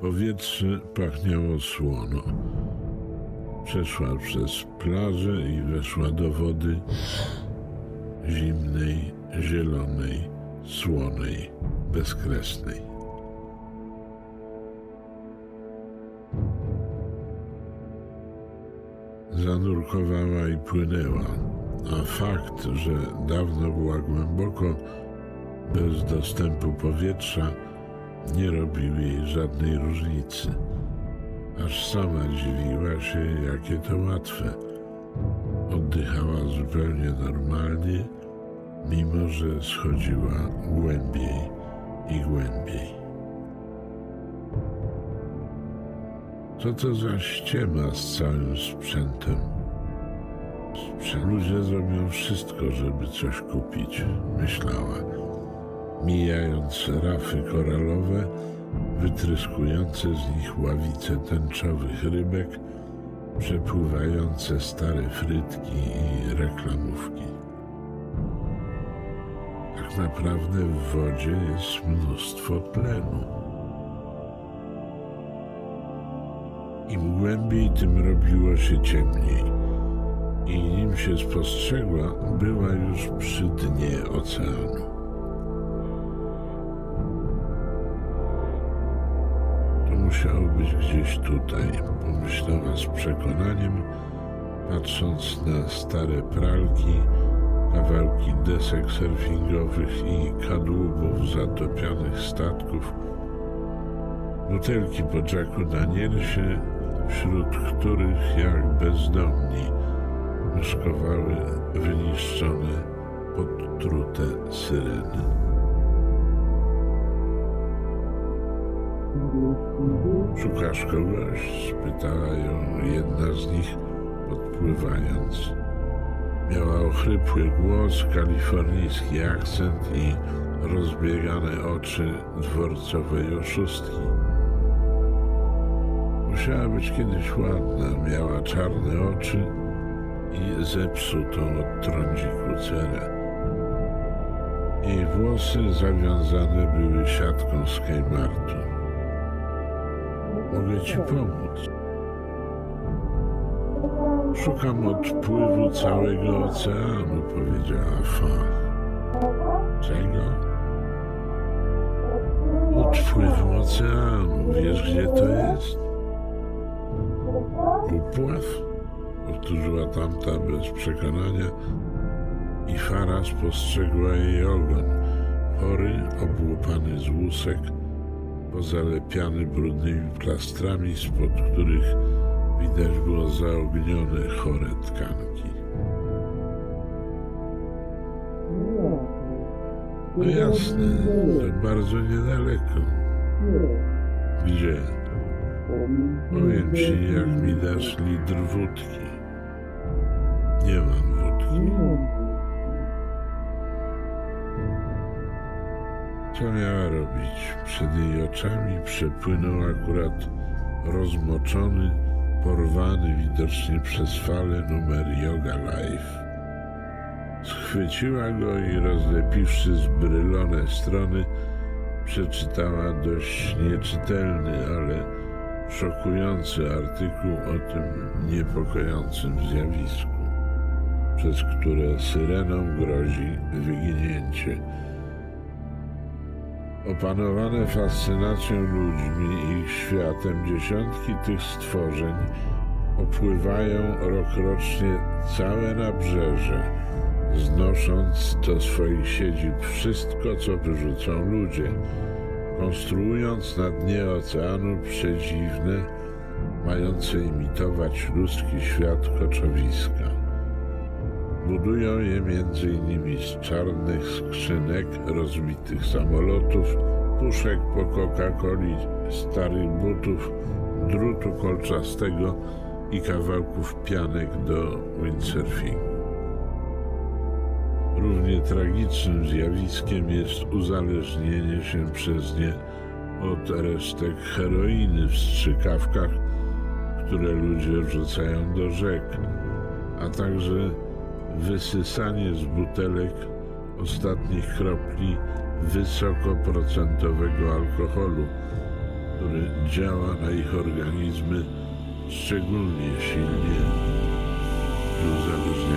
Powietrze pachniało słono. Przeszła przez plażę i weszła do wody zimnej, zielonej, słonej, bezkresnej. Zanurkowała i płynęła, a fakt, że dawno była głęboko, bez dostępu powietrza, nie robił jej żadnej różnicy. Aż sama dziwiła się, jakie to łatwe. Oddychała zupełnie normalnie, mimo że schodziła głębiej i głębiej. Co to za ściema z całym sprzętem? Ludzie zrobią wszystko, żeby coś kupić, myślała, mijając rafy koralowe, wytryskujące z nich ławice tęczowych rybek, przepływające stare frytki i reklamówki. Tak naprawdę w wodzie jest mnóstwo tlenu. Im głębiej, tym robiło się ciemniej. I nim się spostrzegła, była już przy dnie oceanu. To musiało być gdzieś tutaj, pomyślała z przekonaniem, patrząc na stare pralki, kawałki desek surfingowych i kadłubów zatopionych statków, butelki po Jacku Danielsie, wśród których jak bezdomni myszkowały wyniszczone, podtrute syreny. Szukasz kogoś? Spytała ją jedna z nich, podpływając. Miała ochrypły głos, kalifornijski akcent i rozbiegane oczy dworcowej oszustki. Musiała być kiedyś ładna, miała czarne oczy i zepsutą od trądziku cerę. Jej włosy zawiązane były siatką z Kmartu. Mogę ci pomóc. Szukam odpływu całego oceanu, powiedziała Fa. Czego? Odpływu oceanu. Wiesz, gdzie to jest? Upław? Powtórzyła tamta bez przekonania i Fara spostrzegła jej ogon. Chory, obłupany z łusek, pozalepiany brudnymi plastrami, spod których widać było zaognione, chore tkanki. No jasne, to bardzo niedaleko. Gdzie? Powiem ci, jak mi dasz litr wódki. Nie mam wódki. Co miała robić? Przed jej oczami przepłynął akurat rozmoczony, porwany widocznie przez falę numer Yoga Life. Schwyciła go i rozlepiwszy zbrylone strony, przeczytała dość nieczytelny, ale szokujący artykuł o tym niepokojącym zjawisku, przez które syrenom grozi wyginięcie. Opanowane fascynacją ludźmi i ich światem, dziesiątki tych stworzeń opływają rokrocznie całe nabrzeże, znosząc do swoich siedzib wszystko, co wyrzucą ludzie, konstruując na dnie oceanu przedziwne, mające imitować ludzki świat koczowiska. Budują je m.in. z czarnych skrzynek, rozbitych samolotów, puszek po Coca-Coli, starych butów, drutu kolczastego i kawałków pianek do windsurfingu. Równie tragicznym zjawiskiem jest uzależnienie się przez nie od resztek heroiny w strzykawkach, które ludzie wrzucają do rzek, a także wysysanie z butelek ostatnich kropli wysokoprocentowego alkoholu, który działa na ich organizmy szczególnie silnie i uzależnia